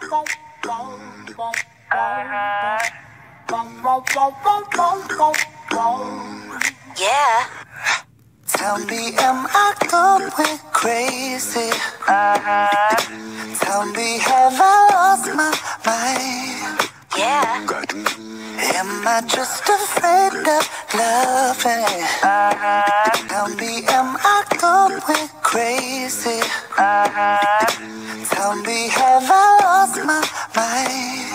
Yeah. Tell me, am I going crazy? Tell me, have I lost my mind? Yeah. Am I just afraid of loving? Tell me, am I going crazy? Tell me, have I lost my mind?